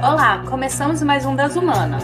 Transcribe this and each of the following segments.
Olá, começamos mais um Das Humana.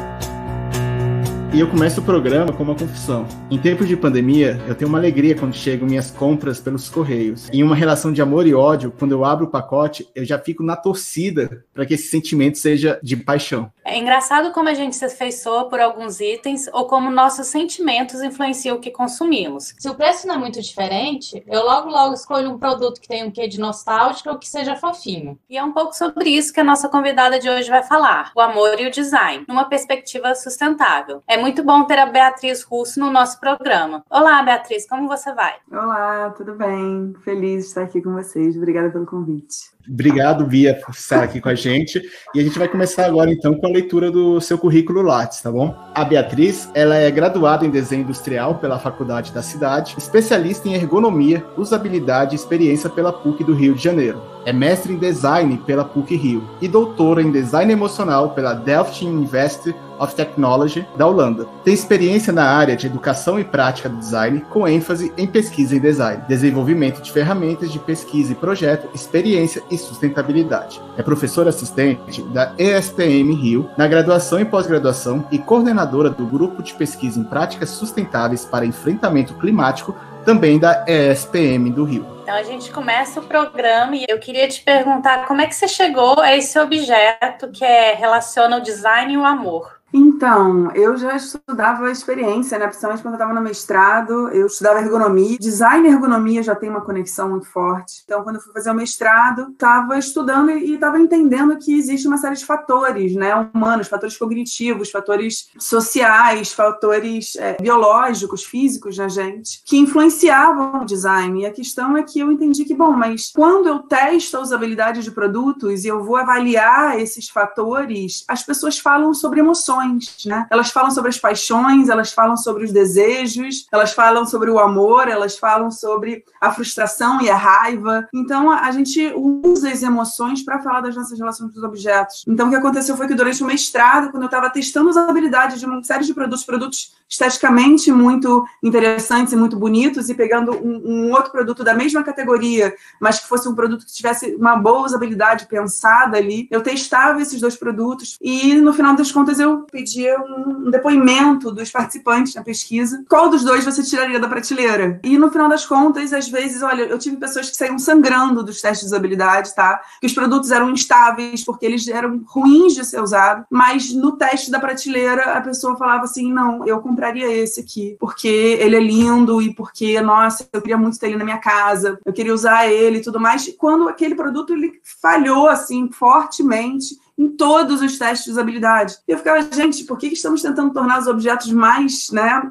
E eu começo o programa com uma confissão. Em tempos de pandemia, eu tenho uma alegria quando chegam minhas compras pelos correios. Em uma relação de amor e ódio, quando eu abro o pacote, eu já fico na torcida para que esse sentimento seja de paixão. É engraçado como a gente se afeiçoa por alguns itens ou como nossos sentimentos influenciam o que consumimos. Se o preço não é muito diferente, eu logo escolho um produto que tenha um quê de nostálgico ou que seja fofinho. E é um pouco sobre isso que a nossa convidada de hoje vai falar, o amor e o design, numa perspectiva sustentável. É muito bom ter a Beatriz Russo no nosso programa. Olá, Beatriz, como você vai? Olá, tudo bem? Feliz de estar aqui com vocês. Obrigada pelo convite. Obrigado, Bia, por estar aqui com a gente. E a gente vai começar agora, então, com a leitura do seu currículo Lattes, tá bom? A Beatriz, ela é graduada em Desenho Industrial pela Faculdade da Cidade, especialista em Ergonomia, Usabilidade e Experiência pela PUC do Rio de Janeiro. É mestre em Design pela PUC Rio e doutora em Design Emocional pela Delft University of Technology da Holanda. Tem experiência na área de Educação e Prática do Design, com ênfase em Pesquisa em Design, desenvolvimento de ferramentas de pesquisa e projeto, experiência e sustentabilidade. É professora assistente da ESPM Rio, na graduação e pós-graduação e coordenadora do Grupo de Pesquisa em Práticas Sustentáveis para Enfrentamento Climático, também da ESPM do Rio. Então a gente começa o programa e eu queria te perguntar como é que você chegou a esse objeto que relaciona o design e o amor. Então, eu já estudava experiência, né? Principalmente quando eu estava no mestrado, eu estudava ergonomia. Design e ergonomia já tem uma conexão muito forte. Então, quando eu fui fazer o mestrado, estava estudando e estava entendendo que existe uma série de fatores, né? Humanos, fatores cognitivos, fatores sociais, fatores biológicos, físicos na gente, que influenciavam o design. E a questão é que eu entendi que, bom, mas quando eu testo a usabilidade de produtos e eu vou avaliar esses fatores, as pessoas falam sobre emoções. Né? Elas falam sobre as paixões, elas falam sobre os desejos, elas falam sobre o amor, elas falam sobre a frustração e a raiva. Então, a gente usa as emoções para falar das nossas relações com os objetos. Então, o que aconteceu foi que durante o mestrado, quando eu estava testando a usabilidade de uma série de produtos esteticamente muito interessantes e muito bonitos, e pegando um outro produto da mesma categoria, mas que fosse um produto que tivesse uma boa usabilidade pensada ali, eu testava esses dois produtos e, no final das contas, eu pedia um depoimento dos participantes na pesquisa. Qual dos dois você tiraria da prateleira? E no final das contas, às vezes, olha, eu tive pessoas que saíam sangrando dos testes de usabilidade, tá? Que os produtos eram instáveis, porque eles eram ruins de ser usados, mas no teste da prateleira, a pessoa falava assim, não, eu compraria esse aqui, porque ele é lindo e porque, nossa, eu queria muito ter ele na minha casa, eu queria usar ele e tudo mais. Quando aquele produto, ele falhou, assim, fortemente, em todos os testes de usabilidade. E eu ficava, gente, por que estamos tentando tornar os objetos mais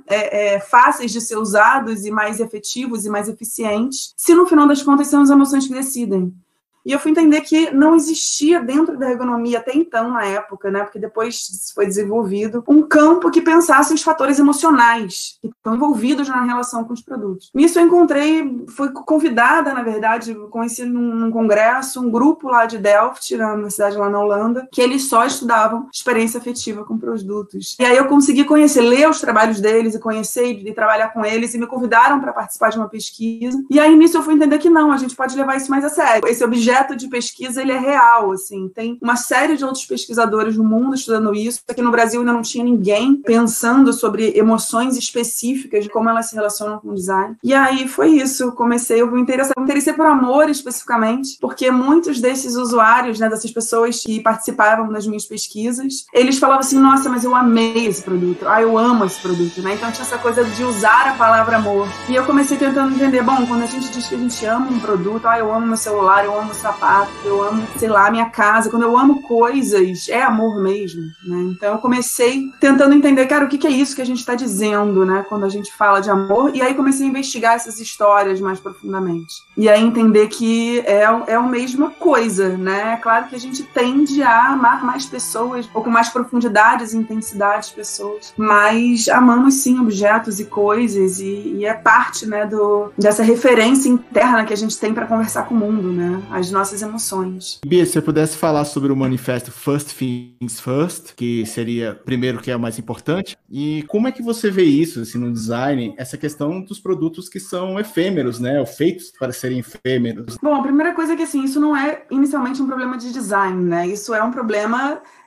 fáceis de ser usados e mais efetivos e mais eficientes, se no final das contas são as emoções que decidem? E eu fui entender que não existia dentro da ergonomia até então, na época, né, porque depois foi desenvolvido, um campo que pensasse os fatores emocionais que estão envolvidos na relação com os produtos. Nisso eu encontrei, fui convidada, na verdade, conheci num congresso, um grupo lá de Delft, na universidade lá na Holanda, que eles só estudavam experiência afetiva com produtos. E aí eu consegui conhecer, ler os trabalhos deles e conhecer e trabalhar com eles, e me convidaram para participar de uma pesquisa. E aí nisso eu fui entender que não, a gente pode levar isso mais a sério. Esse objeto de pesquisa, ele é real, assim, tem uma série de outros pesquisadores no mundo estudando isso. Aqui no Brasil ainda não tinha ninguém pensando sobre emoções específicas, de como elas se relacionam com o design. E aí foi isso, eu me interessei por amor especificamente, porque muitos desses usuários, né, dessas pessoas que participavam das minhas pesquisas, eles falavam assim, nossa, mas eu amei esse produto, eu amo esse produto, né? Então tinha essa coisa de usar a palavra amor. E eu comecei tentando entender, bom, quando a gente diz que a gente ama um produto, eu amo meu celular, eu amo sapato, eu amo, sei lá, minha casa, quando eu amo coisas, é amor mesmo, né? Então eu comecei tentando entender, cara, o que é isso que a gente está dizendo, né, quando a gente fala de amor, e aí comecei a investigar essas histórias mais profundamente. E aí entender que é a mesma coisa, né? É claro que a gente tende a amar mais pessoas, ou com mais profundidades e intensidades pessoas, mas amamos sim objetos e coisas, e é parte, né, dessa referência interna que a gente tem para conversar com o mundo, né? As nossas emoções. Bia, se você pudesse falar sobre o manifesto First Things First, que seria primeiro que é o mais importante, e como é que você vê isso, assim, no design, essa questão dos produtos que são efêmeros, né, ou feitos para serem efêmeros? Bom, a primeira coisa é que, assim, isso não é inicialmente um problema de design, né, isso é um problema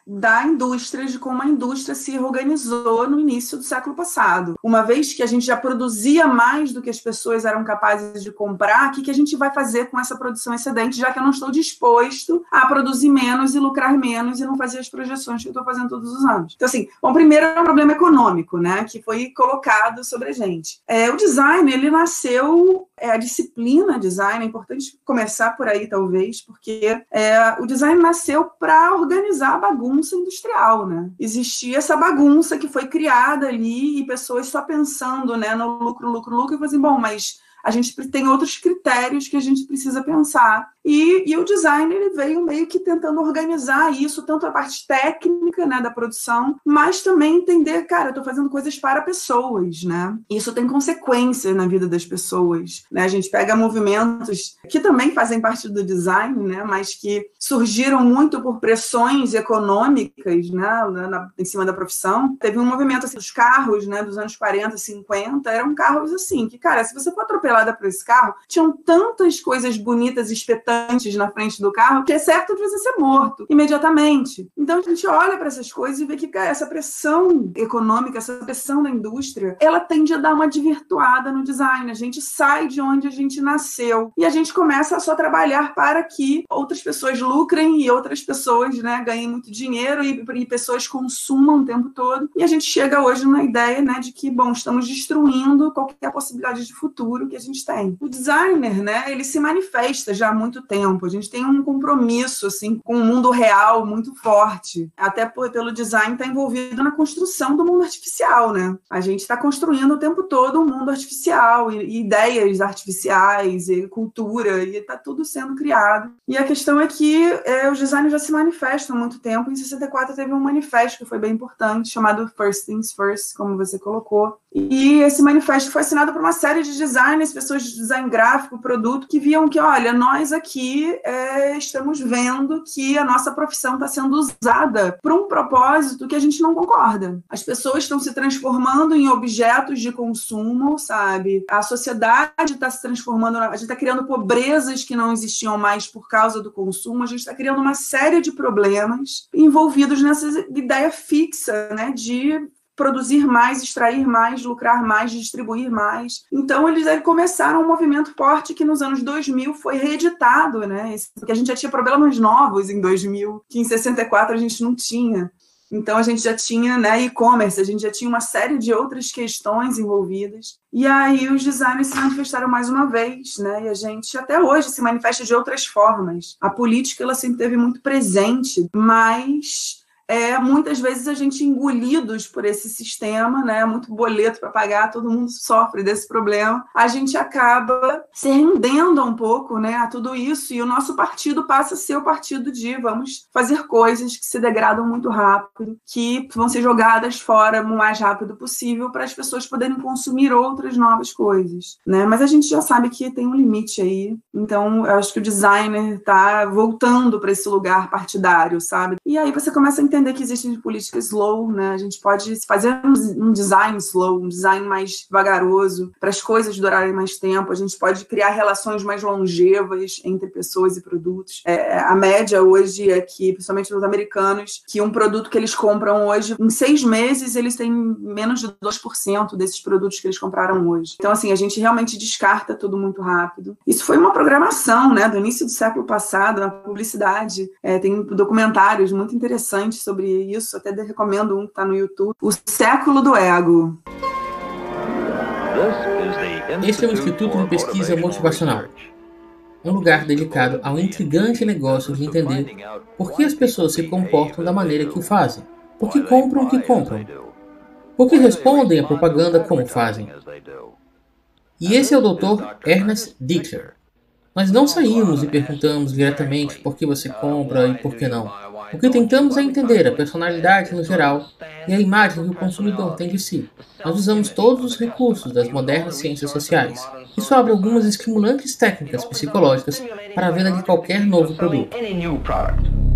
da indústria, de como a indústria se organizou no início do século passado. Uma vez que a gente já produzia mais do que as pessoas eram capazes de comprar, o que a gente vai fazer com essa produção excedente, já que eu não estou disposto a produzir menos e lucrar menos e não fazer as projeções que eu estou fazendo todos os anos. Então, assim, bom, primeiro é um problema econômico, né, que foi colocado sobre a gente. O design, ele nasceu, a disciplina design, é importante começar por aí, talvez, porque o design nasceu para organizar a bagunça industrial, né? Existia essa bagunça que foi criada ali e pessoas só pensando, né, no lucro, e falando assim, bom, mas a gente tem outros critérios que a gente precisa pensar. E o design, ele veio meio que tentando organizar isso, tanto a parte técnica, né, da produção, mas também entender, cara, eu estou fazendo coisas para pessoas, né? Isso tem consequências na vida das pessoas, né? A gente pega movimentos que também fazem parte do design, né, mas que surgiram muito por pressões econômicas, né, em cima da profissão. Teve um movimento, assim, dos carros, né, dos anos 40, 50, eram carros assim, que, cara, se você for atropelada por esse carro, tinham tantas coisas bonitas e espetáculas na frente do carro, que é certo de você ser morto imediatamente. Então a gente olha para essas coisas e vê que, cara, essa pressão econômica, essa pressão da indústria, ela tende a dar uma desvirtuada no design. A gente sai de onde a gente nasceu e a gente começa a só trabalhar para que outras pessoas lucrem e outras pessoas, né, ganhem muito dinheiro e pessoas consumam o tempo todo. E a gente chega hoje na ideia, né, de que, bom, estamos destruindo qualquer possibilidade de futuro que a gente tem. O designer, né, ele se manifesta já há muito tempo. A gente tem um compromisso, assim, com o mundo real muito forte. Até pelo design estar envolvido na construção do mundo artificial, né? A gente está construindo o tempo todo um mundo artificial, e ideias artificiais, e cultura, e está tudo sendo criado. E a questão é que os designers já se manifestam há muito tempo. Em 64 teve um manifesto que foi bem importante, chamado First Things First, como você colocou. E esse manifesto foi assinado por uma série de designers, pessoas de design gráfico, produto, que viam que, olha, nós aqui estamos vendo que a nossa profissão está sendo usada para um propósito que a gente não concorda. As pessoas estão se transformando em objetos de consumo, sabe? A sociedade está se transformando, a gente está criando pobrezas que não existiam mais por causa do consumo, a gente está criando uma série de problemas envolvidos nessa ideia fixa, né, de produzir mais, extrair mais, lucrar mais, distribuir mais. Então, eles começaram um movimento forte que nos anos 2000 foi reeditado, né? Porque a gente já tinha problemas novos em 2000, que em 64 a gente não tinha. Então, a gente já tinha, né, e-commerce, a gente já tinha uma série de outras questões envolvidas. E aí os designers se manifestaram mais uma vez, né? E a gente até hoje se manifesta de outras formas. A política, ela sempre esteve muito presente, mas muitas vezes a gente engolidos por esse sistema, né, muito boleto para pagar, todo mundo sofre desse problema, a gente acaba se rendendo um pouco, né, a tudo isso, e o nosso partido passa a ser o partido de vamos fazer coisas que se degradam muito rápido, que vão ser jogadas fora o mais rápido possível para as pessoas poderem consumir outras novas coisas, né, mas a gente já sabe que tem um limite aí, então eu acho que o designer está voltando para esse lugar partidário, sabe, e aí você começa a entender que existem políticas slow, né? A gente pode fazer um design slow, um design mais vagaroso, para as coisas durarem mais tempo. A gente pode criar relações mais longevas entre pessoas e produtos. A média hoje é que, principalmente nos americanos, que um produto que eles compram hoje, em 6 meses, eles têm menos de 2% desses produtos que eles compraram hoje. Então, assim, a gente realmente descarta tudo muito rápido. Isso foi uma programação, né? Do início do século passado, na publicidade. Tem documentários muito interessantes sobre isso, até recomendo um que está no YouTube, O Século do Ego. Este é o Instituto de Pesquisa Motivacional, um lugar dedicado ao intrigante negócio de entender por que as pessoas se comportam da maneira que o fazem, por que compram o que compram, por que respondem à propaganda como fazem. E esse é o Dr. Ernest Dichter. Nós não saímos e perguntamos diretamente por que você compra e por que não. O que tentamos é entender a personalidade no geral e a imagem que o consumidor tem de si. Nós usamos todos os recursos das modernas ciências sociais. Isso abre algumas estimulantes técnicas psicológicas para a venda de qualquer novo produto.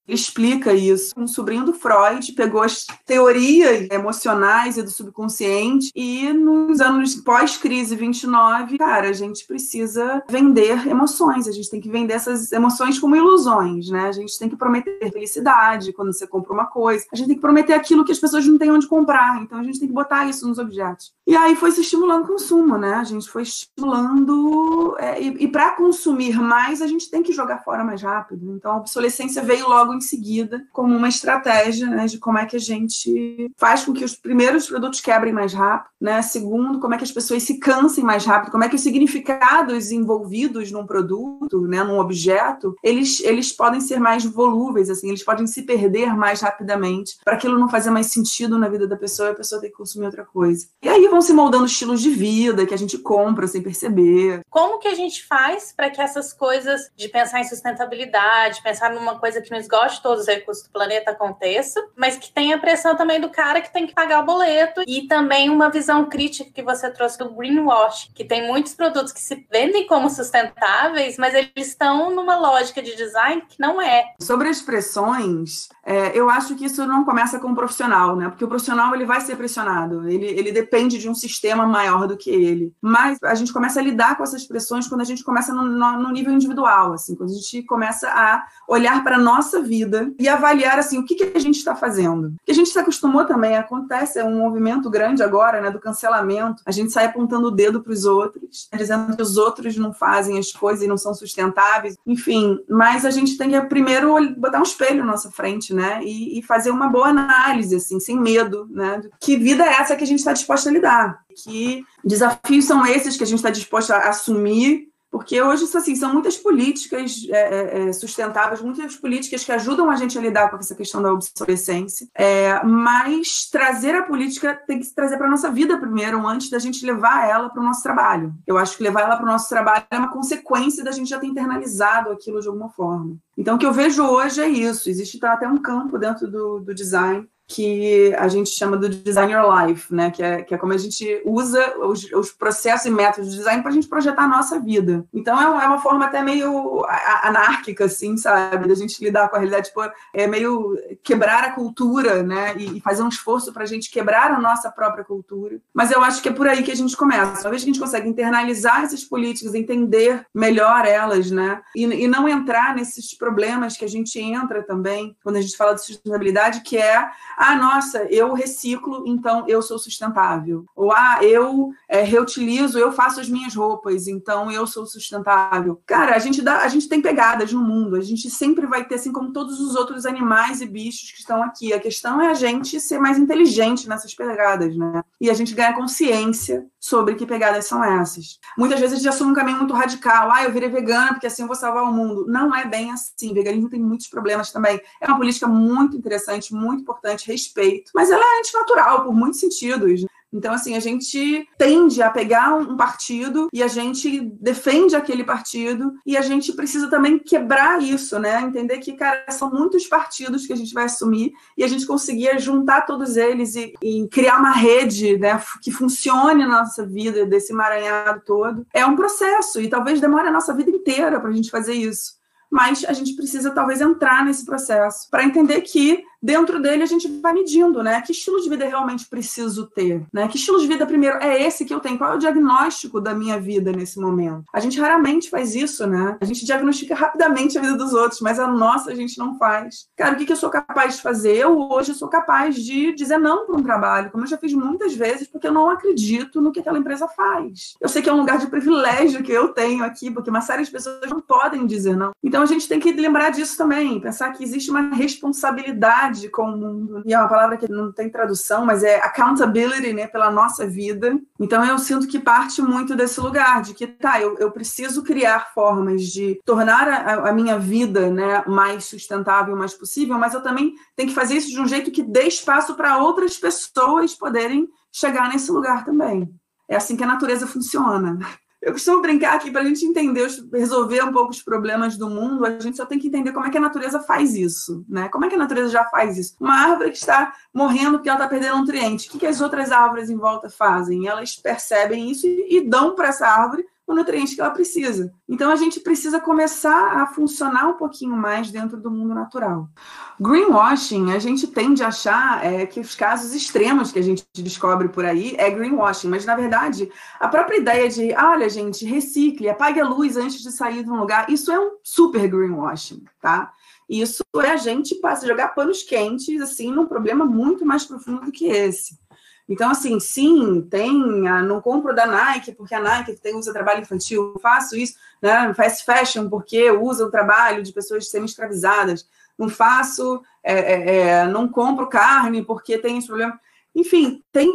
Ele explica isso. Um sobrinho do Freud pegou as teorias emocionais e do subconsciente e nos anos pós-crise 29, cara, a gente precisa vender emoções, a gente tem que vender essas emoções como ilusões, né? A gente tem que prometer felicidade quando você compra uma coisa, a gente tem que prometer aquilo que as pessoas não têm onde comprar, então a gente tem que botar isso nos objetos. E aí foi se estimulando o consumo, né? A gente foi estimulando, e para consumir mais, a gente tem que jogar fora mais rápido. Então a obsolescência veio logo em seguida como uma estratégia, né, de como é que a gente faz com que os primeiros produtos quebrem mais rápido, né? Segundo, como é que as pessoas se cansem mais rápido, como é que os significados envolvidos num produto, né, num objeto, eles podem ser mais volúveis, assim, eles podem se perder mais rapidamente, para aquilo não fazer mais sentido na vida da pessoa e a pessoa ter que consumir outra coisa. E aí vão se moldando estilos de vida que a gente compra sem perceber. Como que a gente faz para que essas coisas de pensar em sustentabilidade, pensar numa coisa que não esgote todos os recursos do planeta aconteça, mas que tenha a pressão também do cara que tem que pagar o boleto, e também uma visão crítica que você trouxe do greenwash, que tem muitos produtos que se vendem como sustentáveis, mas eles estão numa lógica de design que não é. Sobre as pressões, eu acho que isso não começa com o profissional, né? Porque o profissional ele vai ser pressionado, ele depende de um sistema maior do que ele. Mas a gente começa a lidar com essas pressões quando a gente começa no nível individual, assim, quando a gente começa a olhar para a nossa vida e avaliar assim, o que a gente está fazendo. O que a gente se acostumou também, acontece, é um movimento grande agora, né, do cancelamento. A gente sai apontando o dedo para os outros, dizendo que os outros não fazem as coisas e não são sustentáveis. Enfim, mas a gente tem que primeiro botar um espelho na nossa frente, né, e fazer uma boa análise, assim, sem medo, né, de que vida é essa que a gente está disposta a lidar, que desafios são esses que a gente está disposta a assumir, porque hoje, assim, são muitas políticas sustentáveis, muitas políticas que ajudam a gente a lidar com essa questão da obsolescência, mas trazer a política tem que se trazer para a nossa vida primeiro, antes da gente levar ela para o nosso trabalho. Eu acho que levar ela para o nosso trabalho é uma consequência da gente já ter internalizado aquilo de alguma forma. Então, o que eu vejo hoje é isso. Existe até um campo dentro do design que a gente chama do Design Your Life, né? Que é como a gente usa os processos e métodos de design para a gente projetar a nossa vida. Então, é uma forma até meio anárquica, assim, sabe? Da gente lidar com a realidade, tipo, é meio quebrar a cultura, né? E fazer um esforço para a gente quebrar a nossa própria cultura. Mas eu acho que é por aí que a gente começa. Uma vez que a gente consegue internalizar essas políticas, entender melhor elas, né? E não entrar nesses problemas que a gente entra também, quando a gente fala de sustentabilidade, que é nossa, eu reciclo, então eu sou sustentável. Ou, eu reutilizo, eu faço as minhas roupas, então eu sou sustentável. Cara, a gente tem pegadas no mundo, a gente sempre vai ter, assim como todos os outros animais e bichos que estão aqui. A questão é a gente ser mais inteligente nessas pegadas, né? E a gente ganhar consciência sobre que pegadas são essas. Muitas vezes a gente assume um caminho muito radical. Eu virei vegana porque assim eu vou salvar o mundo. Não é bem assim. O veganismo tem muitos problemas também. É uma política muito interessante, muito importante, respeito. Mas ela é antinatural por muitos sentidos. Então, assim, a gente tende a pegar um partido e a gente defende aquele partido e a gente precisa também quebrar isso, né? Entender que, cara, são muitos partidos que a gente vai assumir e a gente conseguir juntar todos eles e criar uma rede, né, que funcione na nossa vida, desse emaranhado todo. É um processo e talvez demore a nossa vida inteira para a gente fazer isso. Mas a gente precisa, talvez, entrar nesse processo para entender que dentro dele a gente vai medindo, né? Que estilo de vida eu realmente preciso ter, né? Que estilo de vida, primeiro, é esse que eu tenho? Qual é o diagnóstico da minha vida nesse momento? A gente raramente faz isso, né? A gente diagnostica rapidamente a vida dos outros, mas a nossa a gente não faz. Cara, o que eu sou capaz de fazer? Eu hoje sou capaz de dizer não para um trabalho, como eu já fiz muitas vezes, porque eu não acredito no que aquela empresa faz. Eu sei que é um lugar de privilégio que eu tenho aqui, porque uma série de pessoas não podem dizer não. Então a gente tem que lembrar disso também, pensar que existe uma responsabilidade com o mundo. E é uma palavra que não tem tradução, mas é accountability, né, pela nossa vida. Então eu sinto que parte muito desse lugar, de que eu preciso criar formas de tornar a minha vida, né, mais sustentável, mais possível, mas eu também tenho que fazer isso de um jeito que dê espaço para outras pessoas poderem chegar nesse lugar também. É assim que a natureza funciona. Eu costumo brincar aqui, para a gente entender, resolver um pouco os problemas do mundo, a gente só tem que entender como é que a natureza faz isso, né? Como é que a natureza já faz isso? Uma árvore que está morrendo porque ela está perdendo nutriente. O que as outras árvores em volta fazem? Elas percebem isso e dão para essa árvore o nutriente que ela precisa. Então, a gente precisa começar a funcionar um pouquinho mais dentro do mundo natural. Greenwashing, a gente tende a achar que os casos extremos que a gente descobre por aí é greenwashing, mas, na verdade, a própria ideia de, olha, gente, recicle, apague a luz antes de sair de um lugar, isso é um super greenwashing, tá? Isso é a gente jogar panos quentes, assim, num problema muito mais profundo do que esse. Então, assim, sim, não compro da Nike, porque a Nike usa trabalho infantil, faço isso, né, fast fashion, porque usa o trabalho de pessoas semi-escravizadas, não faço, não compro carne, porque tem esse problema. Enfim, tem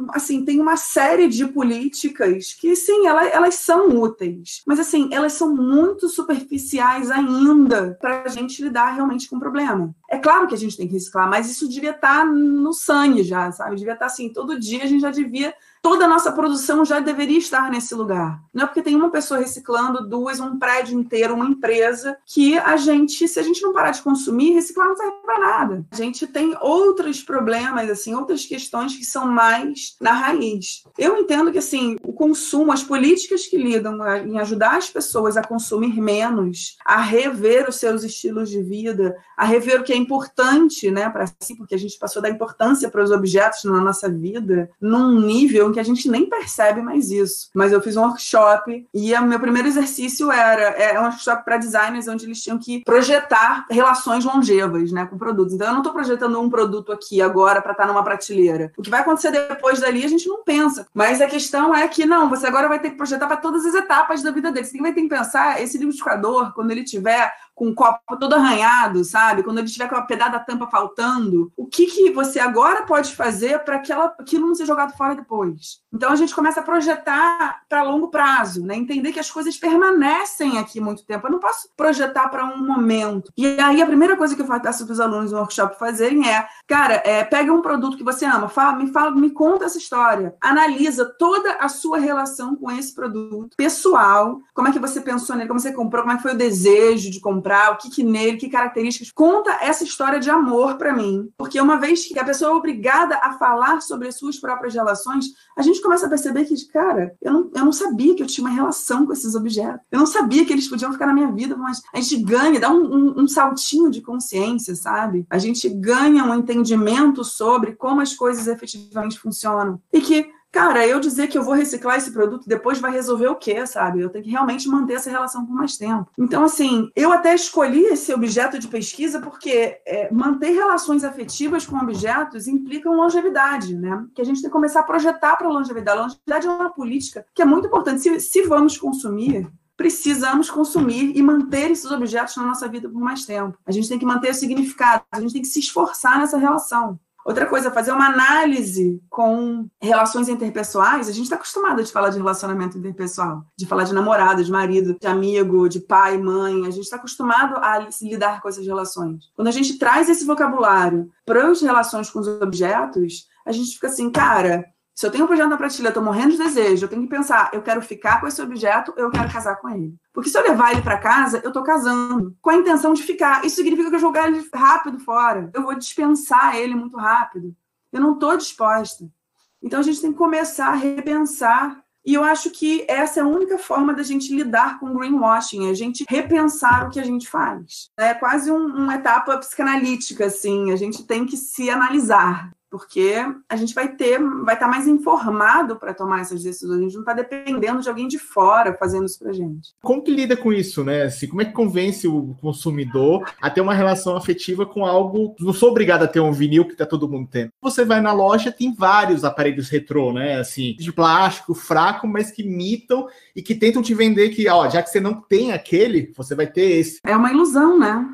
uma série de políticas que, sim, elas são úteis, mas, assim, elas são muito superficiais ainda para a gente lidar realmente com o problema. É claro que a gente tem que reciclar, mas isso devia estar no sangue já, sabe? Devia estar, assim, todo dia a gente já devia... Toda a nossa produção já deveria estar nesse lugar. Não é porque tem uma pessoa reciclando, duas, um prédio inteiro, uma empresa, que se a gente não parar de consumir, reciclar não serve para nada. A gente tem outros problemas, assim, outras questões que são mais na raiz. Eu entendo que, assim, o consumo, as políticas que lidam em ajudar as pessoas a consumir menos, a rever os seus estilos de vida, a rever o que é importante, né, para si, porque a gente passou da importância para os objetos na nossa vida, num nível que a gente nem percebe mais isso. Mas eu fiz um workshop e o meu primeiro exercício era um workshop para designers onde eles tinham que projetar relações longevas, né, com produtos. Então eu não estou projetando um produto aqui agora para estar numa prateleira. O que vai acontecer depois dali a gente não pensa. Mas a questão é que não, você agora vai ter que projetar para todas as etapas da vida dele. Você vai ter que pensar, esse liquidificador, quando ele tiver com o copo todo arranhado, sabe? Quando ele tiver com a pedaço da tampa faltando, o que você agora pode fazer para aquilo não ser jogado fora depois? Então, a gente começa a projetar para longo prazo, né? Entender que as coisas permanecem aqui muito tempo. Eu não posso projetar para um momento. E aí, a primeira coisa que eu faço para os alunos no workshop fazerem pega um produto que você ama, me conta essa história. Analisa toda a sua relação com esse produto pessoal, como é que você pensou nele, como você comprou, como é que foi o desejo de comprar, o que nele, que características. Conta essa história de amor para mim. Porque uma vez que a pessoa é obrigada a falar sobre as suas próprias relações, a gente começa a perceber que, cara, eu não sabia que eu tinha uma relação com esses objetos. Eu não sabia que eles podiam ficar na minha vida, mas a gente ganha, dá um saltinho de consciência, sabe? A gente ganha um entendimento sobre como as coisas efetivamente funcionam. E que, cara, eu dizer que eu vou reciclar esse produto depois vai resolver o quê, sabe? Eu tenho que realmente manter essa relação por mais tempo. Então, assim, eu até escolhi esse objeto de pesquisa porque manter relações afetivas com objetos implica longevidade, né? Que a gente tem que começar a projetar para a longevidade. A longevidade é uma política que é muito importante. Se vamos consumir, precisamos consumir e manter esses objetos na nossa vida por mais tempo. A gente tem que manter o significado, a gente tem que se esforçar nessa relação. Outra coisa, fazer uma análise com relações interpessoais. A gente está acostumado a falar de relacionamento interpessoal, de falar de namorado, de marido, de amigo, de pai, mãe. A gente está acostumado a lidar com essas relações. Quando a gente traz esse vocabulário para as relações com os objetos, a gente fica assim, cara, se eu tenho um projeto na prateleira, eu tô morrendo de desejo, eu tenho que pensar, eu quero ficar com esse objeto, eu quero casar com ele. Porque se eu levar ele para casa, eu tô casando com a intenção de ficar. Isso significa que eu jogar ele rápido fora. Eu vou dispensar ele muito rápido. Eu não tô disposta. Então a gente tem que começar a repensar. E eu acho que essa é a única forma da gente lidar com greenwashing, é a gente repensar o que a gente faz. É quase uma etapa psicanalítica, assim. A gente tem que se analisar. Porque a gente vai estar mais informado para tomar essas decisões. A gente não está dependendo de alguém de fora fazendo isso para a gente. Como que lida com isso, né? Assim, como é que convence o consumidor a ter uma relação afetiva com algo... Não sou obrigado a ter um vinil que tá todo mundo tendo. Você vai na loja, tem vários aparelhos retrô, né? Assim, de plástico, fraco, mas que imitam e que tentam te vender que, ó, já que você não tem aquele, você vai ter esse. É uma ilusão, né?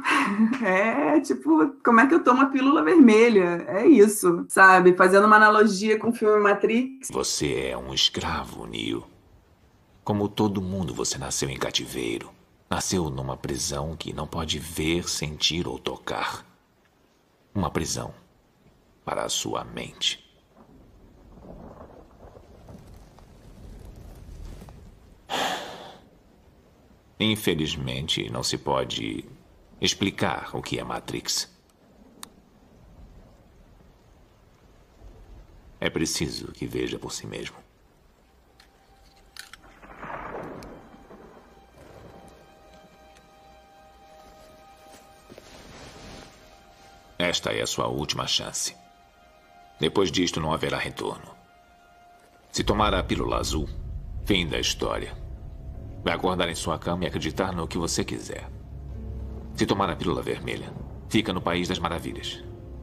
É tipo, como é que eu tomo a pílula vermelha? É isso. Sabe, fazendo uma analogia com o filme Matrix. Você é um escravo, Neo. Como todo mundo, você nasceu em cativeiro. Nasceu numa prisão que não pode ver, sentir ou tocar. Uma prisão para a sua mente. Infelizmente, não se pode explicar o que é Matrix. É preciso que veja por si mesmo. Esta é a sua última chance. Depois disto, não haverá retorno. Se tomar a pílula azul, fim da história. Vai acordar em sua cama e acreditar no que você quiser. Se tomar a pílula vermelha, fica no País das Maravilhas.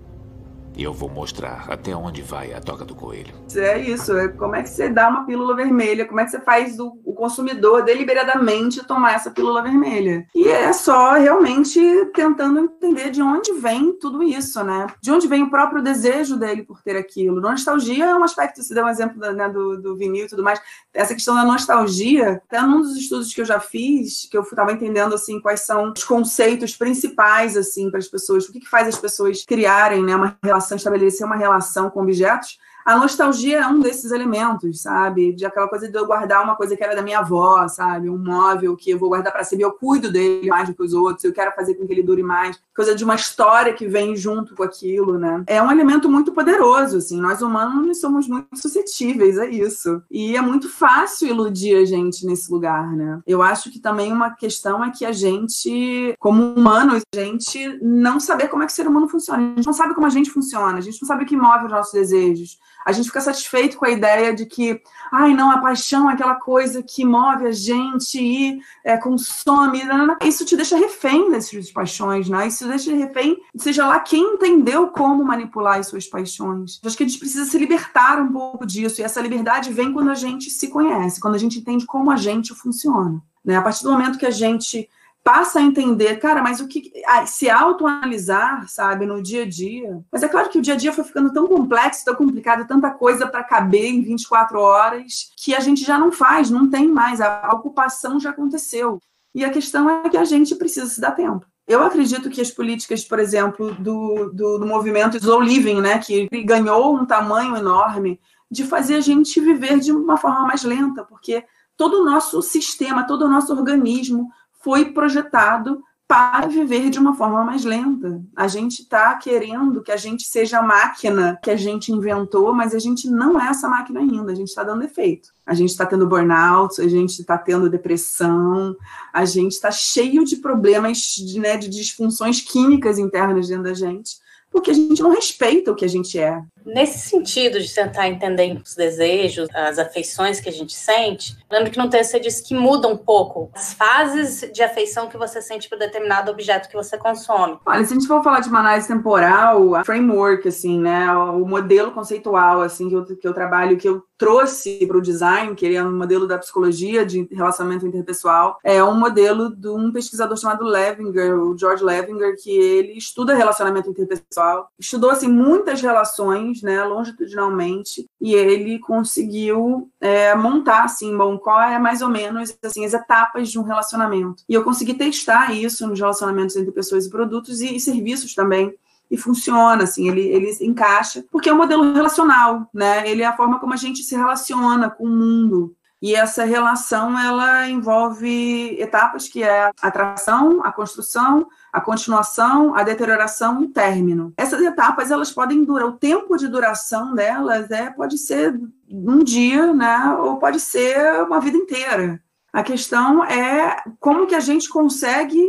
E eu vou mostrar até onde vai a toca do coelho. É isso, como é que você dá uma pílula vermelha, como é que você faz o consumidor deliberadamente tomar essa pílula vermelha. E é só realmente tentando entender de onde vem tudo isso, né? De onde vem o próprio desejo dele por ter aquilo. Nostalgia é um aspecto, você deu um exemplo do vinil e tudo mais, essa questão da nostalgia, até num dos estudos que eu já fiz, que eu estava entendendo assim, quais são os conceitos principais assim, para as pessoas, o que faz as pessoas criarem, né, uma relação, estabelecer uma relação com objetos. A nostalgia é um desses elementos, sabe? De aquela coisa de eu guardar uma coisa que era da minha avó, sabe? Um móvel que eu vou guardar para sempre, eu cuido dele mais do que os outros, eu quero fazer com que ele dure mais. Coisa de uma história que vem junto com aquilo, né? É um elemento muito poderoso, assim. Nós humanos somos muito suscetíveis a isso. E é muito fácil iludir a gente nesse lugar, né? Eu acho que também uma questão é que a gente, como humanos, a gente não saber como é que o ser humano funciona. A gente não sabe como a gente funciona, a gente não sabe o que move os nossos desejos. A gente fica satisfeito com a ideia de que, a paixão é aquela coisa que move a gente e consome. Isso te deixa refém dessas paixões, né? Isso deixa refém, seja lá quem entendeu como manipular as suas paixões. Eu acho que a gente precisa se libertar um pouco disso. E essa liberdade vem quando a gente se conhece, quando a gente entende como a gente funciona, né? A partir do momento que a gente passa a entender, cara, mas o que... se autoanalisar, sabe, no dia a dia. Mas é claro que o dia a dia foi ficando tão complexo, tão complicado, tanta coisa para caber em 24 horas, que a gente já não faz, não tem mais, a ocupação já aconteceu. E a questão é que a gente precisa se dar tempo. Eu acredito que as políticas, por exemplo, do movimento Slow Living, né, que ganhou um tamanho enorme, de fazer a gente viver de uma forma mais lenta, porque todo o nosso sistema, todo o nosso organismo foi projetado para viver de uma forma mais lenta. A gente está querendo que a gente seja a máquina que a gente inventou, mas a gente não é essa máquina ainda, a gente está dando defeito. A gente está tendo burnout, a gente está tendo depressão, a gente está cheio de problemas, de disfunções químicas internas dentro da gente, porque a gente não respeita o que a gente é. Nesse sentido de tentar entender os desejos, as afeições que a gente sente, lembrando que no texto você disse que muda um pouco as fases de afeição que você sente por determinado objeto que você consome. Olha, se a gente for falar de uma análise temporal, a framework, assim, né, o modelo conceitual, assim, que eu trabalho, que eu trouxe para o design, que ele é um modelo da psicologia de relacionamento interpessoal, é um modelo de um pesquisador chamado Levinger, o George Levinger, que ele estuda relacionamento interpessoal, estudou, assim, muitas relações, né, longitudinalmente, e ele conseguiu montar, assim, qual é mais ou menos, assim, as etapas de um relacionamento. E eu consegui testar isso nos relacionamentos entre pessoas e produtos e serviços também, e funciona, assim, ele encaixa, porque é um modelo relacional, né, ele é a forma como a gente se relaciona com o mundo. E essa relação, ela envolve etapas que é a atração, a construção, a continuação, a deterioração e o término. Essas etapas, elas podem durar, o tempo de duração delas pode ser um dia, né, ou pode ser uma vida inteira. A questão é como que a gente consegue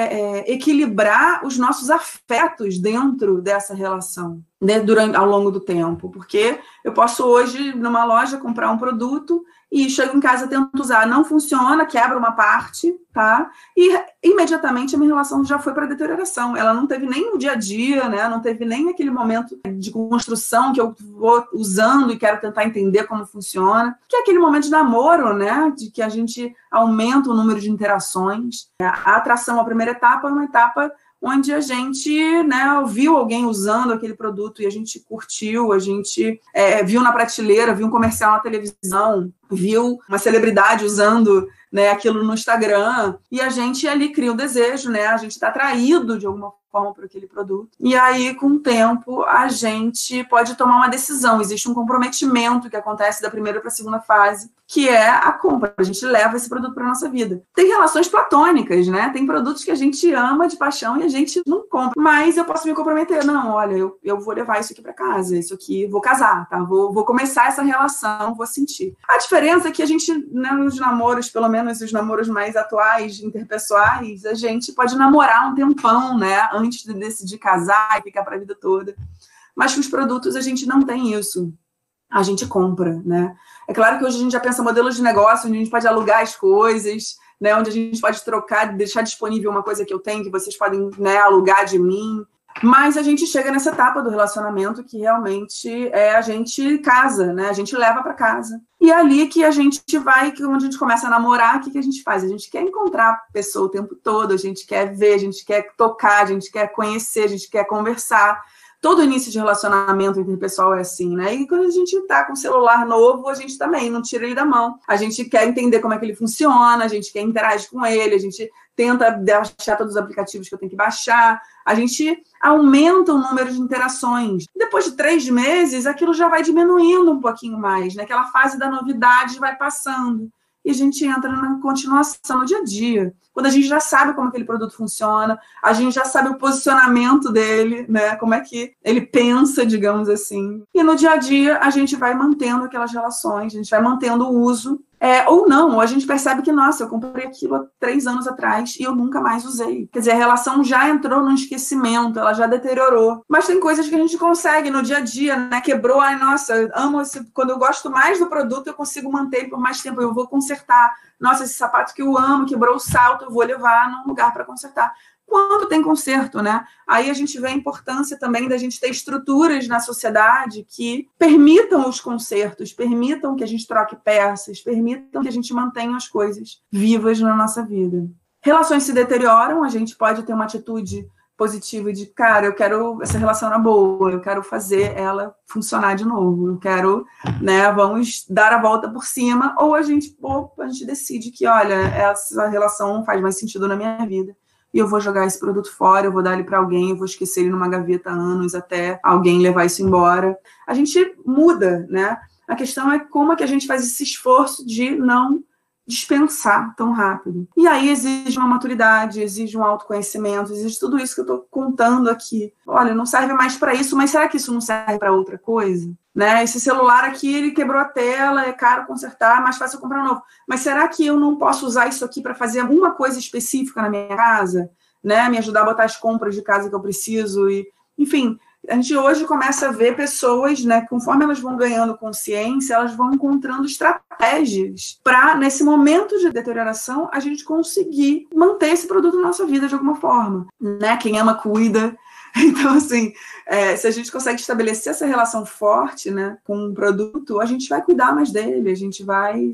equilibrar os nossos afetos dentro dessa relação, né, ao longo do tempo. Porque eu posso hoje, numa loja, comprar um produto e chego em casa, tento usar, não funciona, quebra uma parte, tá? E imediatamente a minha relação já foi para a deterioração. Ela não teve nem o dia a dia, né? Não teve nem aquele momento de construção que eu vou usando e quero tentar entender como funciona, que é aquele momento de namoro, né? De que a gente aumenta o número de interações. A atração, a primeira etapa, é uma etapa onde a gente, né, viu alguém usando aquele produto e a gente curtiu, a gente viu na prateleira, viu um comercial na televisão, viu uma celebridade usando, né, aquilo no Instagram, e a gente ali cria o desejo, né, a gente está atraído de alguma forma por aquele produto. E aí, com o tempo, a gente pode tomar uma decisão. Existe um comprometimento que acontece da primeira para a segunda fase, que é a compra. A gente leva esse produto para a nossa vida. Tem relações platônicas, né? Tem produtos que a gente ama de paixão e a gente não compra. Mas eu posso me comprometer. Não, olha, eu vou levar isso aqui para casa, isso aqui, vou casar, tá? Vou começar essa relação, vou sentir. A diferença é que a gente, né, nos namoros, pelo menos os namoros mais atuais, interpessoais, a gente pode namorar um tempão, né? Antes antes de decidir casar e ficar para a vida toda. Mas com os produtos a gente não tem isso. A gente compra, né? É claro que hoje a gente já pensa modelos de negócio, onde a gente pode alugar as coisas, né? Onde a gente pode trocar, deixar disponível uma coisa que eu tenho, que vocês podem, né, alugar de mim. Mas a gente chega nessa etapa do relacionamento que realmente a gente casa, né? A gente leva para casa. E é ali que a gente vai, que quando a gente começa a namorar, o que a gente faz? A gente quer encontrar a pessoa o tempo todo, a gente quer ver, a gente quer tocar, a gente quer conhecer, a gente quer conversar. Todo início de relacionamento interpessoal é assim, né? E quando a gente tá com o celular novo, a gente também não tira ele da mão. A gente quer entender como é que ele funciona, a gente quer interagir com ele, a gente tenta baixar todos os aplicativos que eu tenho que baixar, a gente aumenta o número de interações. Depois de 3 meses, aquilo já vai diminuindo um pouquinho mais, né? Aquela fase da novidade vai passando. E a gente entra na continuação no dia a dia. Quando a gente já sabe como aquele produto funciona, a gente já sabe o posicionamento dele, né? Como é que ele pensa, digamos assim. E no dia a dia, a gente vai mantendo aquelas relações, a gente vai mantendo o uso. Ou não, ou a gente percebe que, nossa, eu comprei aquilo há 3 anos atrás e eu nunca mais usei. Quer dizer, a relação já entrou no esquecimento, ela já deteriorou. Mas tem coisas que a gente consegue no dia a dia, né? Quebrou, ai, nossa, amo esse... Quando eu gosto mais do produto, eu consigo manter ele por mais tempo, eu vou consertar. Nossa, esse sapato que eu amo, quebrou o salto, eu vou levar num lugar para consertar. Quando tem conserto, né? Aí a gente vê a importância também da gente ter estruturas na sociedade que permitam os consertos, permitam que a gente troque peças, permitam que a gente mantenha as coisas vivas na nossa vida. Relações se deterioram, a gente pode ter uma atitude positiva de, cara, eu quero essa relação na boa, eu quero fazer ela funcionar de novo, eu quero, né, vamos dar a volta por cima, ou a gente decide que, olha, essa relação não faz mais sentido na minha vida. E eu vou jogar esse produto fora, eu vou dar ele para alguém, eu vou esquecer ele numa gaveta há anos até alguém levar isso embora. A gente muda, né? A questão é como é que a gente faz esse esforço de não dispensar tão rápido. E aí exige uma maturidade, exige um autoconhecimento, exige tudo isso que eu estou contando aqui. Olha, não serve mais para isso, mas será que isso não serve para outra coisa? Né? Esse celular aqui, ele quebrou a tela, é caro consertar, é mais fácil eu comprar um novo. Mas será que eu não posso usar isso aqui para fazer alguma coisa específica na minha casa? Né? Me ajudar a botar as compras de casa que eu preciso? E, enfim, a gente hoje começa a ver pessoas, né, conforme elas vão ganhando consciência, elas vão encontrando estratégias para, nesse momento de deterioração, a gente conseguir manter esse produto na nossa vida de alguma forma. Né? Quem ama, cuida. Então, assim, se a gente consegue estabelecer essa relação forte, né, com um produto, a gente vai cuidar mais dele, a gente vai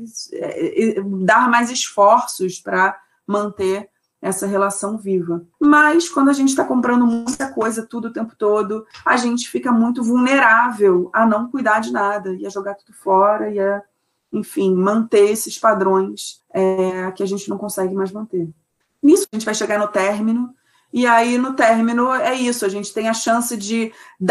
dar mais esforços para manter essa relação viva. Mas, quando a gente está comprando muita coisa, tudo o tempo todo, a gente fica muito vulnerável a não cuidar de nada, e a jogar tudo fora, e a, enfim, manter esses padrões que a gente não consegue mais manter. Nisso, a gente vai chegar no término, e aí, no término, é isso, a gente tem a chance de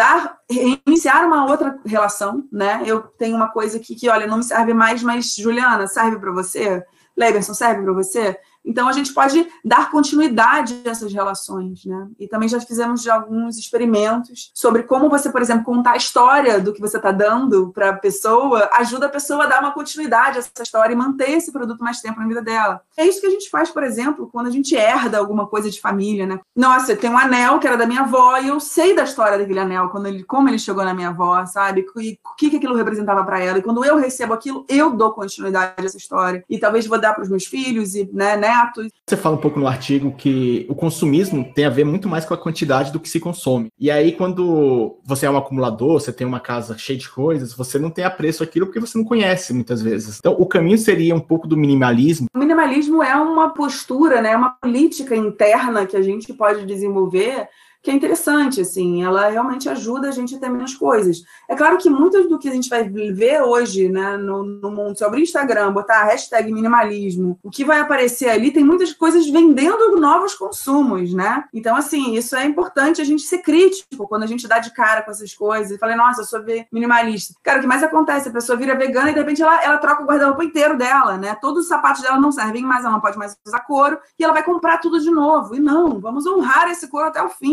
iniciar uma outra relação, né? Eu tenho uma coisa aqui que, olha, não me serve mais, mas, Juliana, serve para você? Leberson, serve para você? Então, a gente pode dar continuidade a essas relações, né? E também já fizemos alguns experimentos sobre como você, por exemplo, contar a história do que você está dando para a pessoa, ajuda a pessoa a dar uma continuidade a essa história e manter esse produto mais tempo na vida dela. É isso que a gente faz, por exemplo, quando a gente herda alguma coisa de família, né? Nossa, tem um anel que era da minha avó e eu sei da história daquele anel, como ele chegou na minha avó, sabe? E o que aquilo representava para ela. E quando eu recebo aquilo, eu dou continuidade a essa história. E talvez vou dar para os meus filhos e, né, netos. Você fala um pouco no artigo que o consumismo tem a ver muito mais com a quantidade do que se consome. E aí, quando você é um acumulador, você tem uma casa cheia de coisas, você não tem apreço àquilo porque você não conhece muitas vezes. Então, o caminho seria um pouco do minimalismo. O minimalismo é uma postura, né, uma política interna que a gente pode desenvolver que é interessante, assim, ela realmente ajuda a gente a ter menos coisas. É claro que muito do que a gente vai ver hoje, né, no mundo, se eu abrir o Instagram, botar a hashtag minimalismo, o que vai aparecer ali, tem muitas coisas vendendo novos consumos, né? Então, assim, isso é importante a gente ser crítico quando a gente dá de cara com essas coisas e fala, nossa, eu sou minimalista. Cara, o que mais acontece? A pessoa vira vegana e, de repente, ela troca o guarda-roupa inteiro dela, né? Todos os sapatos dela não servem mais, ela não pode mais usar couro e ela vai comprar tudo de novo. E não, vamos honrar esse couro até o fim.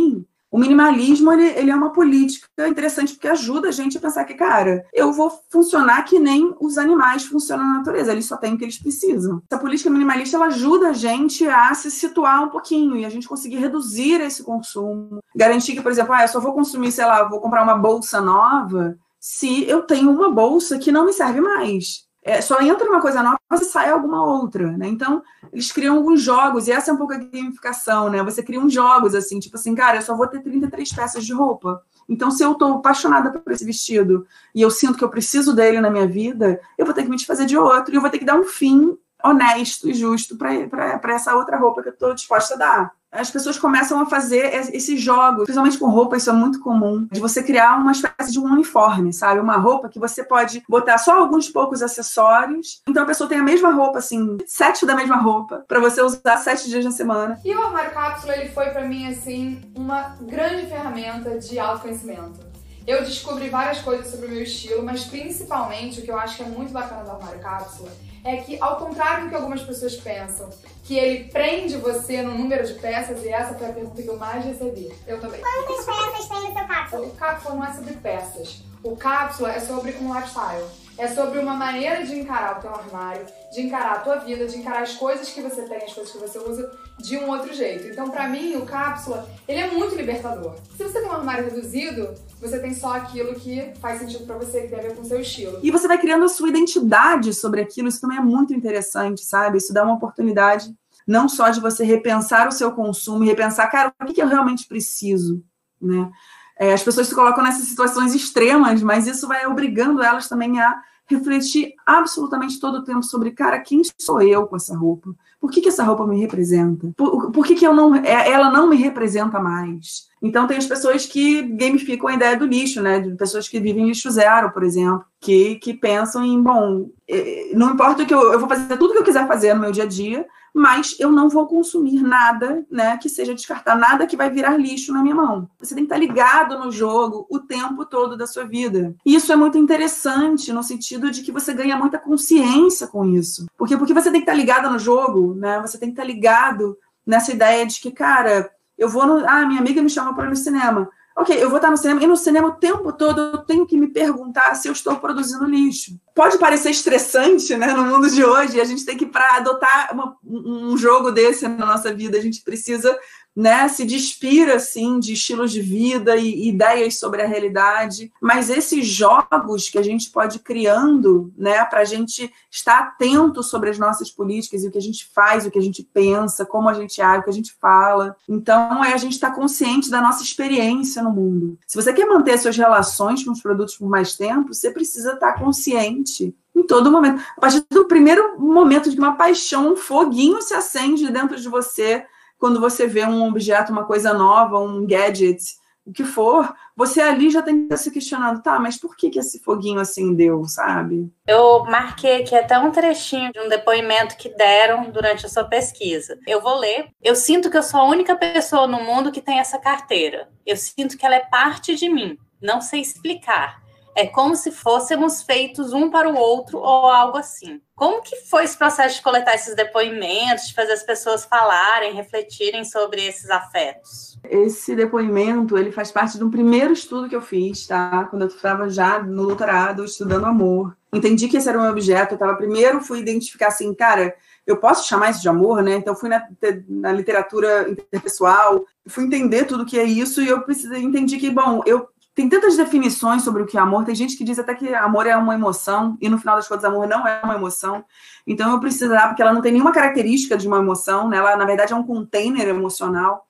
O minimalismo, ele é uma política interessante porque ajuda a gente a pensar que, cara, eu vou funcionar que nem os animais funcionam na natureza, eles só têm o que eles precisam. Essa política minimalista, ela ajuda a gente a se situar um pouquinho e a gente conseguir reduzir esse consumo. Garantir que, por exemplo, eu só vou consumir, sei lá, vou comprar uma bolsa nova se eu tenho uma bolsa que não me serve mais. Só entra uma coisa nova e sai alguma outra, né? Então, eles criam alguns jogos, e essa é um pouco a gamificação, né? Você cria uns jogos, assim, tipo assim, cara, eu só vou ter 33 peças de roupa. Então, se eu tô apaixonada por esse vestido e eu sinto que eu preciso dele na minha vida, eu vou ter que me desfazer de outro e eu vou ter que dar um fim honesto e justo para essa outra roupa que eu estou disposta a dar. As pessoas começam a fazer esses jogos, principalmente com roupa, isso é muito comum, de você criar uma espécie de um uniforme, sabe? Uma roupa que você pode botar só alguns poucos acessórios. Então a pessoa tem a mesma roupa, assim, 7 da mesma roupa, para você usar 7 dias na semana. E o armário cápsula, ele foi para mim, assim, uma grande ferramenta de autoconhecimento. Eu descobri várias coisas sobre o meu estilo, mas principalmente o que eu acho que é muito bacana do armário cápsula é que, ao contrário do que algumas pessoas pensam, que ele prende você no número de peças, e essa foi a pergunta que eu mais recebi. Eu também. Quantas peças tem no seu cápsula? O cápsula não é sobre peças. O cápsula é sobre um lifestyle. É sobre uma maneira de encarar o teu armário, de encarar a tua vida, de encarar as coisas que você tem, as coisas que você usa de um outro jeito. Então, pra mim, o cápsula, ele é muito libertador. Se você tem um armário reduzido, você tem só aquilo que faz sentido pra você, que tem a ver com o seu estilo. E você vai criando a sua identidade sobre aquilo, isso também é muito interessante, sabe? Isso dá uma oportunidade não só de você repensar o seu consumo, repensar, cara, o que eu realmente preciso, né? As pessoas se colocam nessas situações extremas, mas isso vai obrigando elas também a refletir absolutamente todo o tempo sobre, cara, quem sou eu com essa roupa? Por que essa roupa me representa? Por que ela não me representa mais? Então, tem as pessoas que gamificam a ideia do lixo, né? De pessoas que vivem lixo zero, por exemplo, que pensam em, bom, não importa o que eu vou fazer tudo que eu quiser fazer no meu dia a dia, mas eu não vou consumir nada, né, que seja descartar, nada que vai virar lixo na minha mão. Você tem que estar ligado no jogo o tempo todo da sua vida. E isso é muito interessante no sentido de que você ganha muita consciência com isso. Porque você tem que estar ligado no jogo, né? Você tem que estar ligado nessa ideia de que, cara, eu vou minha amiga me chama para ir no cinema. Ok, eu vou estar no cinema, e no cinema o tempo todo eu tenho que me perguntar se eu estou produzindo lixo. Pode parecer estressante, né, no mundo de hoje, a gente tem que, para adotar um jogo desse na nossa vida, a gente precisa, né, se despir, assim, de estilos de vida e ideias sobre a realidade, mas esses jogos que a gente pode ir criando, né, para a gente estar atento sobre as nossas políticas e o que a gente faz, o que a gente pensa, como a gente age, o que a gente fala. Então, a gente estar consciente da nossa experiência no mundo. Se você quer manter suas relações com os produtos por mais tempo, você precisa estar consciente em todo momento. A partir do primeiro momento de que uma paixão, um foguinho se acende dentro de você, quando você vê um objeto, uma coisa nova, um gadget, o que for, você ali já tem que estar se questionando, tá, mas por que esse foguinho acendeu, sabe? Eu marquei aqui até um trechinho de um depoimento que deram durante a sua pesquisa. Eu vou ler. Eu sinto que eu sou a única pessoa no mundo que tem essa carteira. Eu sinto que ela é parte de mim. Não sei explicar. É como se fôssemos feitos um para o outro ou algo assim. Como que foi esse processo de coletar esses depoimentos, de fazer as pessoas falarem, refletirem sobre esses afetos? Esse depoimento, ele faz parte de um primeiro estudo que eu fiz, tá? Quando eu estava já no doutorado, estudando amor. Entendi que esse era um objeto, fui identificar assim, cara, eu posso chamar isso de amor, né? Então, fui na literatura interpessoal, fui entender tudo que é isso e eu entendi que, bom, tem tantas definições sobre o que é amor, tem gente que diz até que amor é uma emoção, e no final das contas, amor não é uma emoção. Então, eu precisava, porque ela não tem nenhuma característica de uma emoção, né? Ela, na verdade, é um container emocional.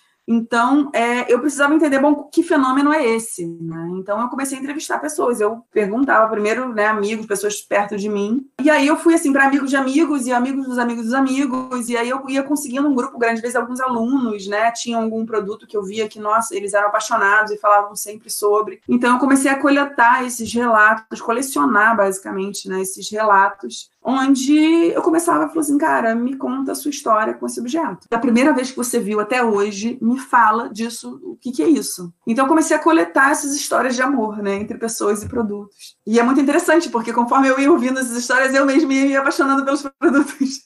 Então, eu precisava entender, bom, que fenômeno é esse, né? Então, eu comecei a entrevistar pessoas. Eu perguntava primeiro, né, amigos, pessoas perto de mim. E aí, eu fui, assim, para amigos de amigos e amigos dos amigos dos amigos. E aí, eu ia conseguindo um grupo grande, às vezes, alguns alunos, né? Tinham algum produto que eu via que, nossa, eles eram apaixonados e falavam sempre sobre. Então, eu comecei a coletar esses relatos, colecionar, basicamente, né, esses relatos, onde eu começava a falar assim, cara, me conta a sua história com esse objeto. A primeira vez que você viu até hoje, me fala disso, o que é isso. Então eu comecei a coletar essas histórias de amor, né, entre pessoas e produtos. E é muito interessante, porque conforme eu ia ouvindo essas histórias, eu mesma ia me apaixonando pelos produtos.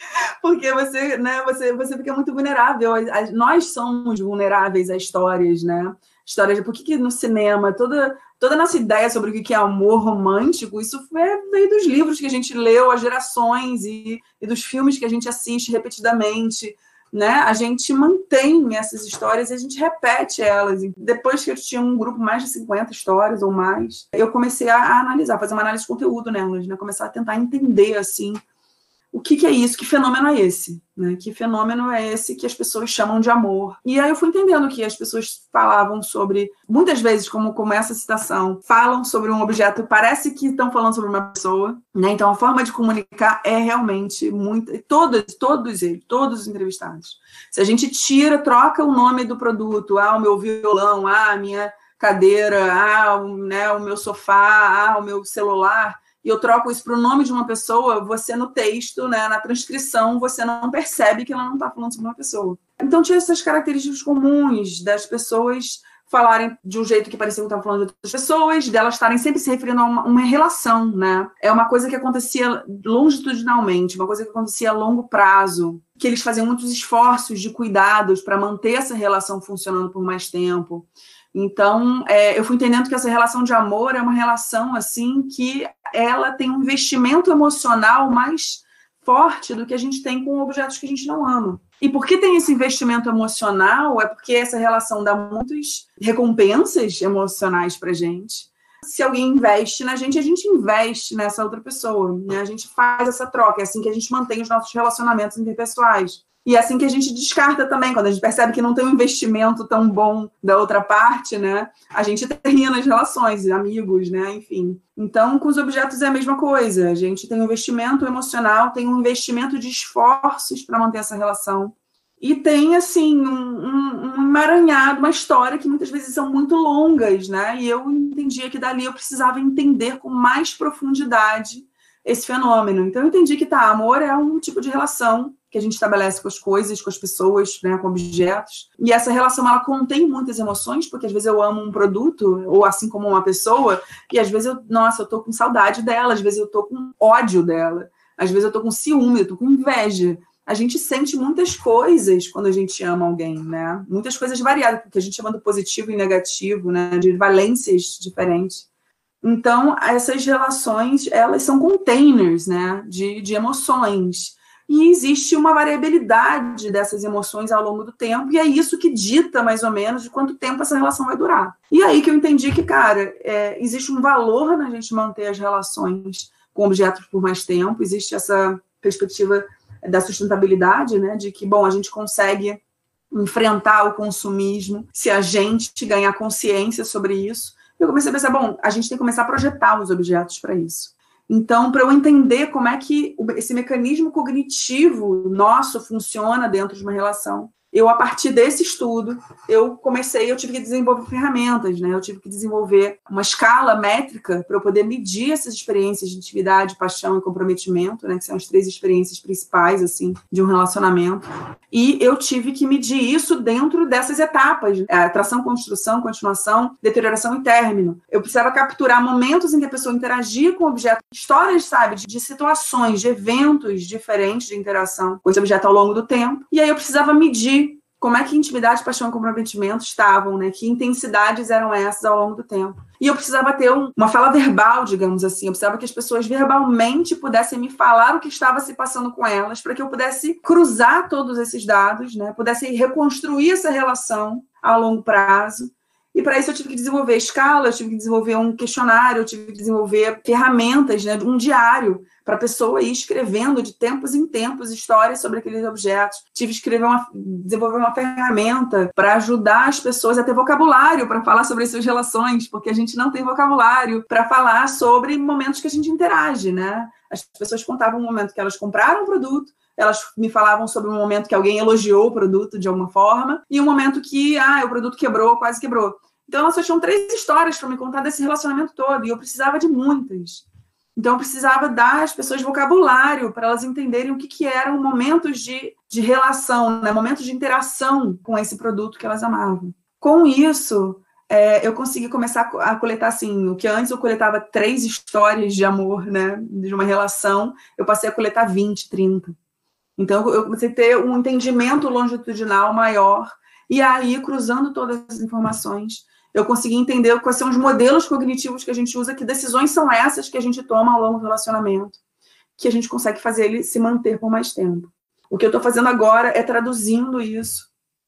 Porque você, né, você fica muito vulnerável. Nós somos vulneráveis a histórias, né? Histórias de por que no cinema, toda a nossa ideia sobre o que é amor romântico, isso veio dos livros que a gente leu há gerações e dos filmes que a gente assiste repetidamente, né? A gente mantém essas histórias e a gente repete elas. E depois que eu tinha um grupo mais de 50 histórias ou mais, eu comecei a analisar, fazer uma análise de conteúdo nelas, né? Começar a tentar entender, assim, o que é isso, que fenômeno é esse, né? Que fenômeno é esse que as pessoas chamam de amor? E aí eu fui entendendo que as pessoas falavam sobre, muitas vezes, como essa citação, falam sobre um objeto, parece que estão falando sobre uma pessoa, né? Então a forma de comunicar é realmente muito, todos os entrevistados. Se a gente troca o nome do produto, o meu violão, a minha cadeira, né, o meu sofá, o meu celular, e eu troco isso para o nome de uma pessoa, você no texto, né, na transcrição, você não percebe que ela não está falando sobre uma pessoa. Então tinha essas características comuns das pessoas falarem de um jeito que parecia que estavam falando de outras pessoas, delas estarem sempre se referindo a uma relação, né? É uma coisa que acontecia longitudinalmente, uma coisa que acontecia a longo prazo, que eles faziam muitos esforços de cuidados para manter essa relação funcionando por mais tempo. Então, eu fui entendendo que essa relação de amor é uma relação, assim, que ela tem um investimento emocional mais forte do que a gente tem com objetos que a gente não ama. E por que tem esse investimento emocional? É porque essa relação dá muitas recompensas emocionais pra gente. Se alguém investe na gente, a gente investe nessa outra pessoa, né? A gente faz essa troca, é assim que a gente mantém os nossos relacionamentos interpessoais. E é assim que a gente descarta também, quando a gente percebe que não tem um investimento tão bom da outra parte, né? A gente termina as relações, amigos, né? Enfim. Então, com os objetos é a mesma coisa. A gente tem um investimento emocional, tem um investimento de esforços para manter essa relação. E tem, assim, um emaranhado, uma história que muitas vezes são muito longas, né? E eu entendia que dali eu precisava entender com mais profundidade esse fenômeno. Então, eu entendi que, amor é um tipo de relação que a gente estabelece com as coisas, com as pessoas, né, com objetos. E essa relação, ela contém muitas emoções, porque às vezes eu amo um produto, ou assim como uma pessoa, e às vezes eu tô com saudade dela, às vezes eu tô com ódio dela, às vezes eu tô com ciúme, eu tô com inveja. A gente sente muitas coisas quando a gente ama alguém, né? Muitas coisas variadas, porque a gente chama do positivo e negativo, né? De valências diferentes. Então, essas relações, elas são containers, né? De emoções. E existe uma variabilidade dessas emoções ao longo do tempo, e é isso que dita, mais ou menos, de quanto tempo essa relação vai durar. E aí que eu entendi que, cara, existe um valor na gente manter as relações com objetos por mais tempo, existe essa perspectiva da sustentabilidade, né, de que, bom, a gente consegue enfrentar o consumismo se a gente ganhar consciência sobre isso. Eu comecei a pensar, bom, a gente tem que começar a projetar os objetos para isso. Então, para eu entender como é que esse mecanismo cognitivo nosso funciona dentro de uma relação, a partir desse estudo, eu tive que desenvolver ferramentas, né? Eu tive que desenvolver uma escala métrica para eu poder medir essas experiências de intimidade, paixão e comprometimento, né? Que são as 3 experiências principais, assim, de um relacionamento. E eu tive que medir isso dentro dessas etapas, atração, construção, continuação, deterioração e término. Eu precisava capturar momentos em que a pessoa interagia com o objeto, histórias, sabe, de situações, de eventos diferentes de interação com esse objeto ao longo do tempo. E aí eu precisava medir como é que intimidade, paixão e comprometimento estavam, né? Que intensidades eram essas ao longo do tempo. E eu precisava ter uma fala verbal, digamos assim. Eu precisava que as pessoas verbalmente pudessem me falar o que estava se passando com elas, para que eu pudesse cruzar todos esses dados, né? Pudesse reconstruir essa relação a longo prazo. E para isso eu tive que desenvolver escala, eu tive que desenvolver um questionário, eu tive que desenvolver ferramentas, né, um diário, para a pessoa ir escrevendo de tempos em tempos histórias sobre aqueles objetos. Tive que desenvolver uma ferramenta para ajudar as pessoas a ter vocabulário para falar sobre as suas relações, porque a gente não tem vocabulário para falar sobre momentos que a gente interage, né? As pessoas contavam um momento que elas compraram um produto, elas me falavam sobre um momento que alguém elogiou o produto de alguma forma, e um momento que o produto quebrou, quase quebrou. Então, elas só tinham 3 histórias para me contar desse relacionamento todo, e eu precisava de muitas. Então, eu precisava dar às pessoas vocabulário para elas entenderem o que eram momentos de relação, né? Momentos de interação com esse produto que elas amavam. Com isso, eu consegui começar a coletar, assim, o que antes eu coletava 3 histórias de amor, né? De uma relação, eu passei a coletar 20, 30. Então, eu comecei a ter um entendimento longitudinal maior, e aí, cruzando todas as informações, eu consegui entender quais são os modelos cognitivos que a gente usa, que decisões são essas que a gente toma ao longo do relacionamento, que a gente consegue fazer ele se manter por mais tempo. O que eu estou fazendo agora é traduzindo isso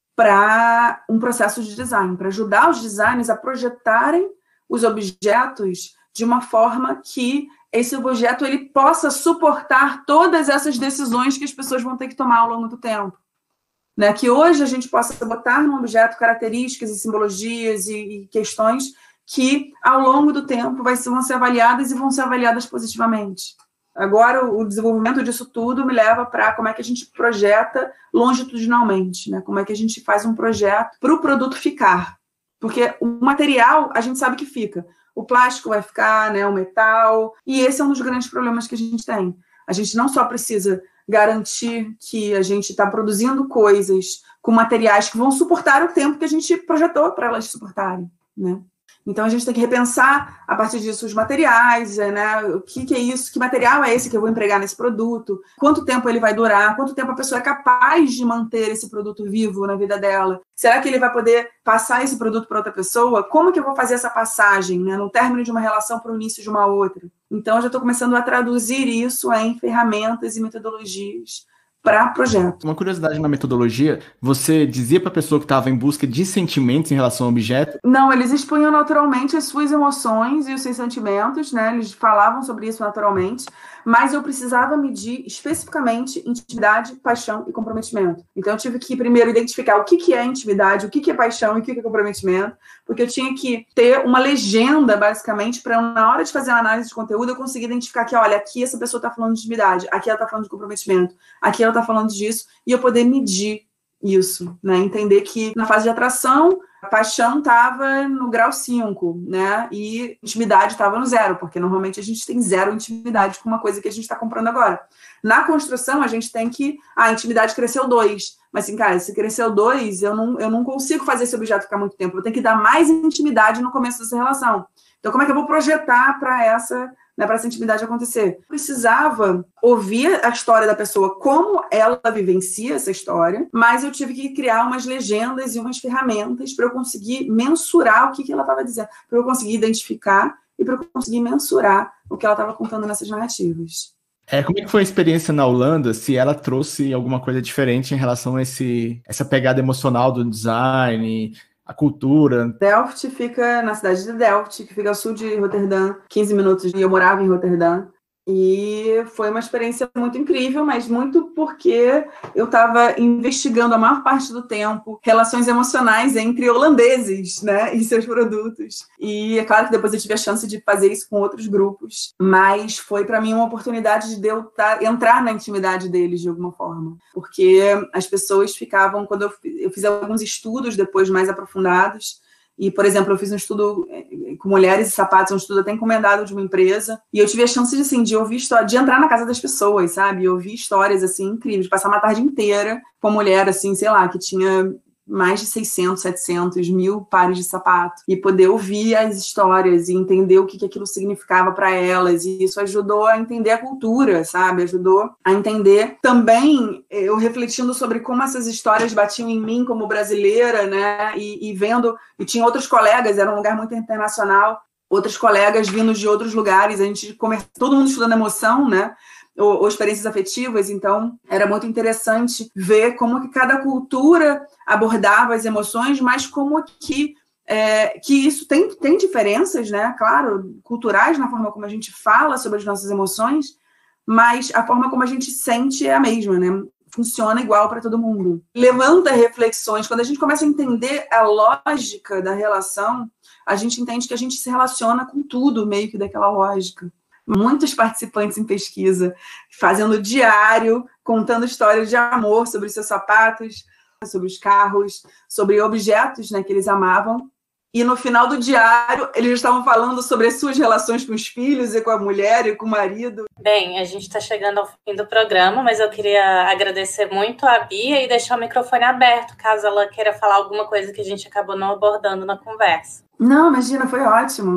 para um processo de design, para ajudar os designers a projetarem os objetos de uma forma que esse objeto ele possa suportar todas essas decisões que as pessoas vão ter que tomar ao longo do tempo. Né? Que hoje a gente possa botar num objeto características e simbologias e questões que, ao longo do tempo, vão ser avaliadas e vão ser avaliadas positivamente. Agora, o desenvolvimento disso tudo me leva para como é que a gente projeta longitudinalmente, né? Como é que a gente faz um projeto para o produto ficar. Porque o material, a gente sabe que fica. O plástico vai ficar, né? O metal. E esse é um dos grandes problemas que a gente tem. A gente não só precisa garantir que a gente está produzindo coisas com materiais que vão suportar o tempo que a gente projetou para elas suportarem, né? Então, a gente tem que repensar, a partir disso, os materiais, né? O que é isso? Que material é esse que eu vou empregar nesse produto? Quanto tempo ele vai durar? Quanto tempo a pessoa é capaz de manter esse produto vivo na vida dela? Será que ele vai poder passar esse produto para outra pessoa? Como que eu vou fazer essa passagem, né? No término de uma relação para o início de uma outra? Então, eu já estou começando a traduzir isso em ferramentas e metodologias para projeto. Uma curiosidade na metodologia, você dizia para a pessoa que estava em busca de sentimentos em relação ao objeto? Não, eles expunham naturalmente as suas emoções e os seus sentimentos, né? Eles falavam sobre isso naturalmente, mas eu precisava medir especificamente intimidade, paixão e comprometimento. Então, eu tive que primeiro identificar o que é intimidade, o que é paixão e o que é comprometimento, porque eu tinha que ter uma legenda, basicamente, para na hora de fazer a análise de conteúdo, eu conseguir identificar que, olha, aqui essa pessoa está falando de intimidade, aqui ela está falando de comprometimento, aqui ela está falando disso, e eu poder medir isso, né? Entender que na fase de atração, a paixão estava no grau 5, né? E intimidade estava no 0, porque normalmente a gente tem 0 intimidade com uma coisa que a gente está comprando agora. Na construção, a gente tem que... a intimidade cresceu 2. Mas, assim, cara, se cresceu 2, eu não consigo fazer esse objeto ficar muito tempo. Eu tenho que dar mais intimidade no começo dessa relação. Então, como é que eu vou projetar para essa intimidade acontecer? Eu precisava ouvir a história da pessoa, como ela vivencia essa história, mas eu tive que criar umas legendas e umas ferramentas para eu conseguir mensurar o que ela estava dizendo, para eu conseguir identificar e para eu conseguir mensurar o que ela estava contando nessas narrativas. Como é que foi a experiência na Holanda, se ela trouxe alguma coisa diferente em relação a essa pegada emocional do design, a cultura? Delft fica na cidade de Delft, que fica ao sul de Roterdã, 15 minutos, e eu morava em Roterdã. E foi uma experiência muito incrível, mas muito porque eu estava investigando a maior parte do tempo relações emocionais entre holandeses, né, e seus produtos. E é claro que depois eu tive a chance de fazer isso com outros grupos, mas foi para mim uma oportunidade de eu entrar na intimidade deles de alguma forma. Porque as pessoas ficavam, quando eu fiz alguns estudos depois mais aprofundados, e, por exemplo, eu fiz um estudo com mulheres e sapatos, um estudo até encomendado de uma empresa, e eu tive a chance de ouvir história, de entrar na casa das pessoas, sabe? Eu ouvi histórias, assim, incríveis, de passar uma tarde inteira com uma mulher, assim, sei lá, que tinha mais de 600, 700, 1000 pares de sapato, e poder ouvir as histórias e entender o que aquilo significava para elas, e isso ajudou a entender a cultura, sabe? Ajudou a entender também, eu refletindo sobre como essas histórias batiam em mim como brasileira, né? E vendo, e tinha outros colegas, era um lugar muito internacional, outros colegas vindos de outros lugares, a gente todo mundo estudando emoção, né? Ou experiências afetivas, então era muito interessante ver como que cada cultura abordava as emoções, mas como que isso tem diferenças, né? Claro, culturais na forma como a gente fala sobre as nossas emoções, mas a forma como a gente sente é a mesma, né? Funciona igual para todo mundo. Levanta reflexões. Quando a gente começa a entender a lógica da relação, a gente entende que a gente se relaciona com tudo meio que daquela lógica. Muitos participantes em pesquisa fazendo diário, contando histórias de amor sobre os seus sapatos, sobre os carros, sobre objetos, né, que eles amavam. E no final do diário, eles estavam falando sobre as suas relações com os filhos e com a mulher e com o marido. Bem, a gente está chegando ao fim do programa, mas eu queria agradecer muito a Bia e deixar o microfone aberto, caso ela queira falar alguma coisa que a gente acabou não abordando na conversa. Não, imagina, foi ótimo.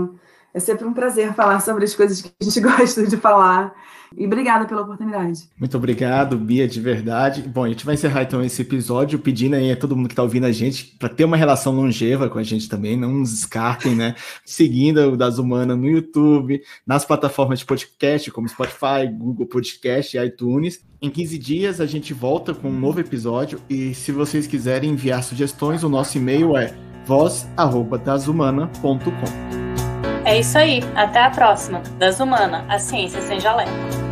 É sempre um prazer falar sobre as coisas que a gente gosta de falar. E obrigada pela oportunidade. Muito obrigado, Bia, de verdade. Bom, a gente vai encerrar então esse episódio pedindo aí a todo mundo que está ouvindo a gente para ter uma relação longeva com a gente também, não nos descartem, né? Seguindo o Das Humanas no YouTube, nas plataformas de podcast como Spotify, Google Podcast e iTunes. Em 15 dias a gente volta com um novo episódio e se vocês quiserem enviar sugestões, o nosso e-mail é voz@dashumana.com. É isso aí. Até a próxima. Das Humanas, a ciência sem jaleco.